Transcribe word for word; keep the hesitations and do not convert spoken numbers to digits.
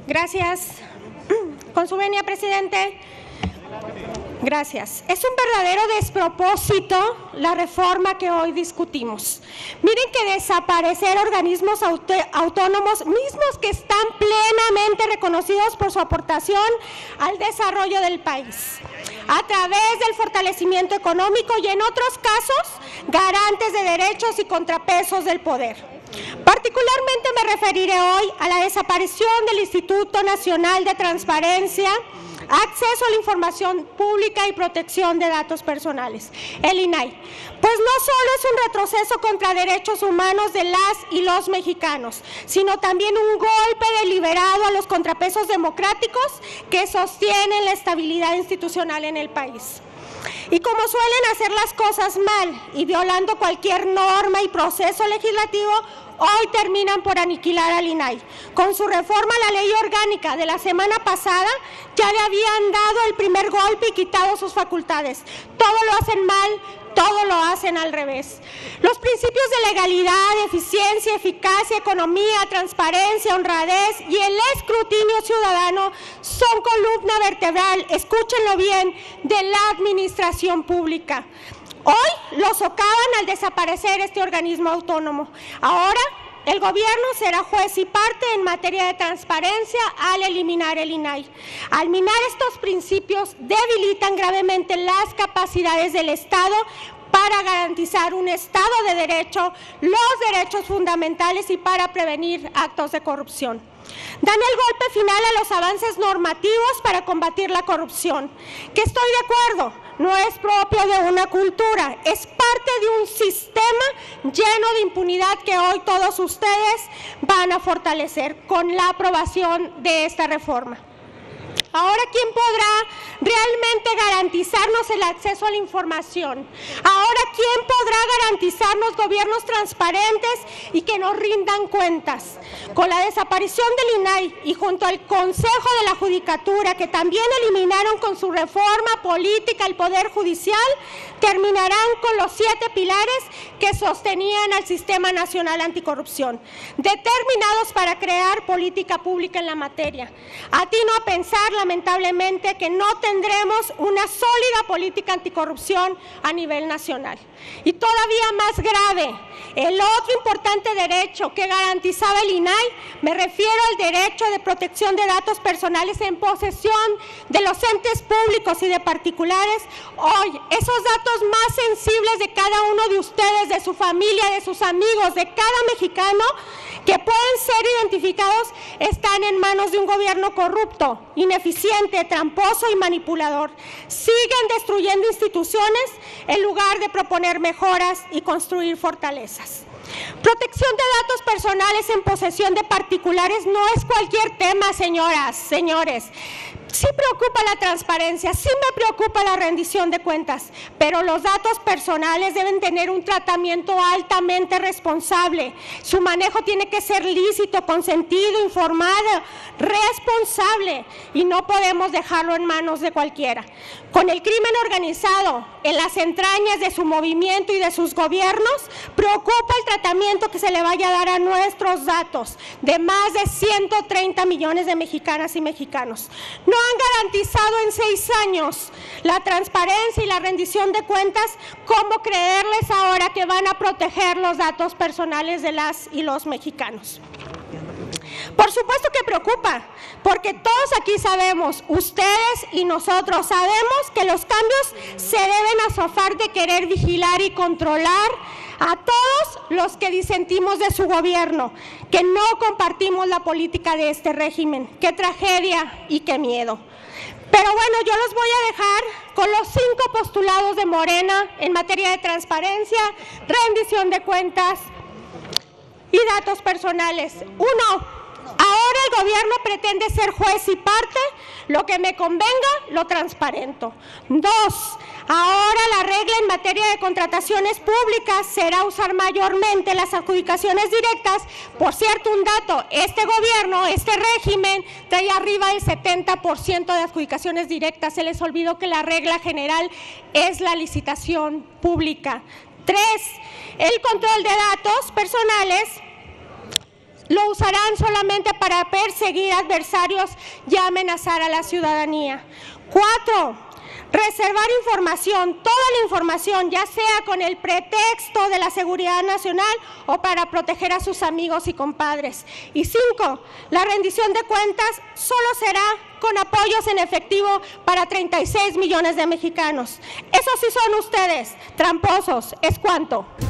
Gracias. Con su venia, presidente. Gracias. Es un verdadero despropósito la reforma que hoy discutimos. Miren que desaparecer organismos auto autónomos mismos que están plenamente reconocidos por su aportación al desarrollo del país, a través del fortalecimiento económico y en otros casos garantes de derechos y contrapesos del poder. Particularmente me referiré hoy a la desaparición del Instituto Nacional de Transparencia, Acceso a la Información Pública y Protección de Datos Personales, el I N A I, pues no solo es un retroceso contra derechos humanos de las y los mexicanos, sino también un golpe deliberado a los contrapesos democráticos que sostienen la estabilidad institucional en el país. Y como suelen hacer las cosas mal y violando cualquier norma y proceso legislativo, hoy terminan por aniquilar al I N A I. Con su reforma a la ley orgánica de la semana pasada, ya le habían dado el primer golpe y quitado sus facultades. Todo lo hacen mal, todo lo hacen al revés. Los principios de legalidad, eficiencia, eficacia, economía, transparencia, honradez y el escrutinio ciudadano son columna vertebral, escúchenlo bien, de la administración pública. Hoy lo socavan al desaparecer este organismo autónomo. Ahora el gobierno será juez y parte en materia de transparencia al eliminar el I N A I. Al minar estos principios debilitan gravemente las capacidades del Estado para garantizar un Estado de Derecho, los derechos fundamentales y para prevenir actos de corrupción. Dan el golpe final a los avances normativos para combatir la corrupción, que estoy de acuerdo, no es propio de una cultura, es parte de un sistema lleno de impunidad que hoy todos ustedes van a fortalecer con la aprobación de esta reforma. Ahora, ¿quién podrá realmente garantizarnos el acceso a la información? Ahora, ¿quién podrá garantizarnos gobiernos transparentes y que nos rindan cuentas? Con la desaparición del I N A I y junto al Consejo de la Judicatura, que también eliminaron con su reforma política el Poder Judicial, terminarán con los siete pilares que sostenían al Sistema Nacional Anticorrupción, determinados para crear política pública en la materia. Atino a pensar, lamentablemente, que no tendremos una sólida política anticorrupción a nivel nacional. Y todavía más grave, el otro importante derecho que garantizaba el I N A I, me refiero al derecho de protección de datos personales en posesión de los entes públicos y de particulares. Hoy, esos datos más sensibles de cada uno de ustedes, de su familia, de sus amigos, de cada mexicano, que pueden ser identificados, están en manos de un gobierno corrupto, ineficiente, tramposo y manipulador. Siguen destruyendo instituciones en lugar de proponer mejoras y construir fortalezas. Protección de datos personales en posesión de particulares no es cualquier tema, señoras, señores. Sí preocupa la transparencia, sí me preocupa la rendición de cuentas, pero los datos personales deben tener un tratamiento altamente responsable. Su manejo tiene que ser lícito, consentido, informado, responsable, y no podemos dejarlo en manos de cualquiera. Con el crimen organizado en las entrañas de su movimiento y de sus gobiernos, preocupa el tratamiento que se le vaya a dar a nuestros datos de más de ciento treinta millones de mexicanas y mexicanos. No han garantizado en seis años la transparencia y la rendición de cuentas. ¿Cómo creerles ahora que van a proteger los datos personales de las y los mexicanos? Por supuesto que preocupa, porque todos aquí sabemos, ustedes y nosotros sabemos que los cambios se deben asofar de querer vigilar y controlar a todos los que disentimos de su gobierno, que no compartimos la política de este régimen. ¡Qué tragedia y qué miedo! Pero bueno, yo los voy a dejar con los cinco postulados de Morena en materia de transparencia, rendición de cuentas y datos personales. Uno, ahora el gobierno pretende ser juez y parte, lo que me convenga lo transparento. Dos, ahora la regla en materia de contrataciones públicas será usar mayormente las adjudicaciones directas. Por cierto, un dato, este gobierno, este régimen, trae arriba del setenta por ciento de adjudicaciones directas. Se les olvidó que la regla general es la licitación pública. Tres, el control de datos personales lo usarán solamente para perseguir adversarios y amenazar a la ciudadanía. Cuatro, reservar información, toda la información, ya sea con el pretexto de la seguridad nacional o para proteger a sus amigos y compadres. Y cinco, la rendición de cuentas solo será con apoyos en efectivo para treinta y seis millones de mexicanos. Esos sí son ustedes, tramposos, ¿es cuánto?